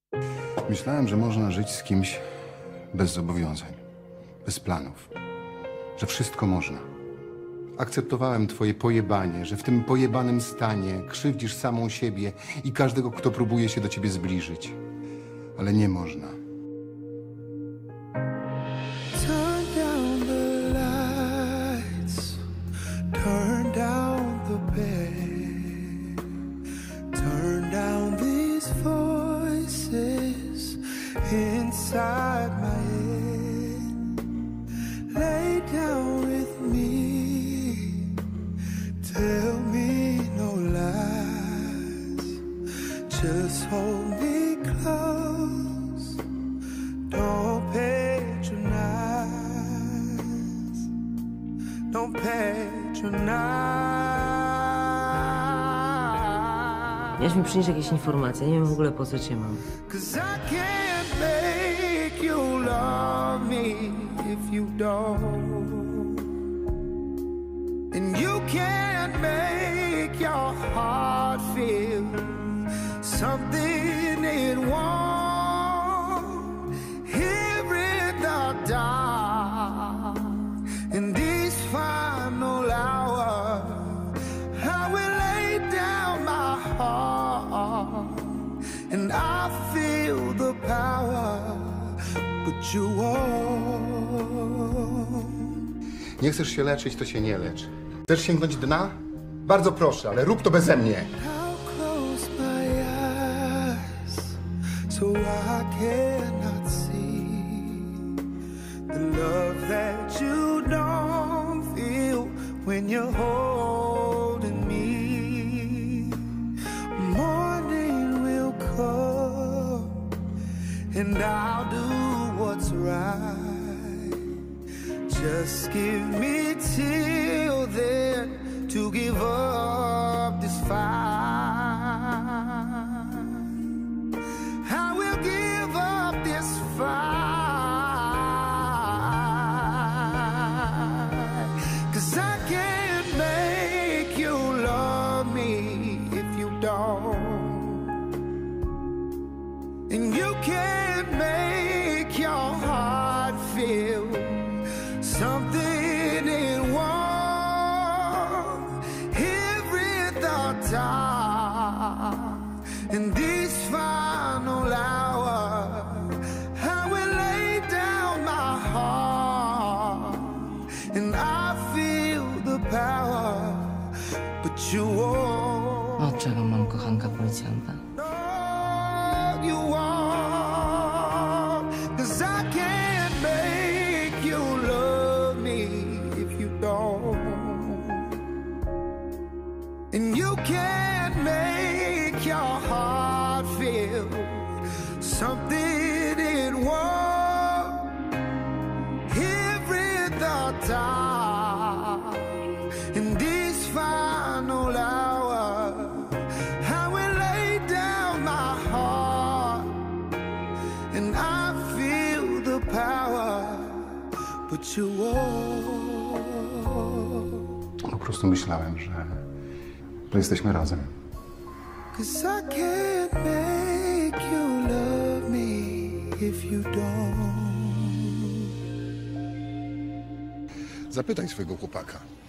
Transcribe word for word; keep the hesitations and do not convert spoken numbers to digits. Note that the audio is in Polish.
Myślałem, że można żyć z kimś bez zobowiązań, bez planów, że wszystko można. Akceptowałem twoje pojebanie, że w tym pojebanym stanie krzywdzisz samą siebie i każdego, kto próbuje się do ciebie zbliżyć. Ale nie można. Turn down the lights, turn down the bed, turn down these voices inside my head. Lay down with me, tell me no lies, just hold me close, don't patronize, don't patronize. Miałeś mi przynieść jakieś informacje, nie wiem w ogóle po co cię mam. Cause I can't make you love me if you don't, and you can't make your heart feel something it won't. Here in the dark, in these final hours, I will lay down my heart, and I feel the power, but you won't. Nie chcesz się leczyć, to się nie lecz. Chcesz sięgnąć dna? Bardzo proszę, ale rób to beze mnie. I'll close my eyes so I cannot see the love that you don't feel when you're holding me. Morning will come and I'll do what's right. Just give me till then to give up this fight. I will give up this fight, 'cause I can't make you love me if you don't, and you can't make your heart feel something it won't. Here in the dark, in these final hours, I will lay down my heart, and I feel the power, but you won't. Od czego mam kochanka policjanta? No, you won't, 'cause I can't make you love me if you don't, and you can't make your heart feel something it won't. Here in the dark, in these final hours, I will lay down my heart, and I feel the power, but you won't. Po prostu myślałem, że, że jesteśmy razem. 'Cause I can't make you love me if you don't. Zapytaj swojego chłopaka.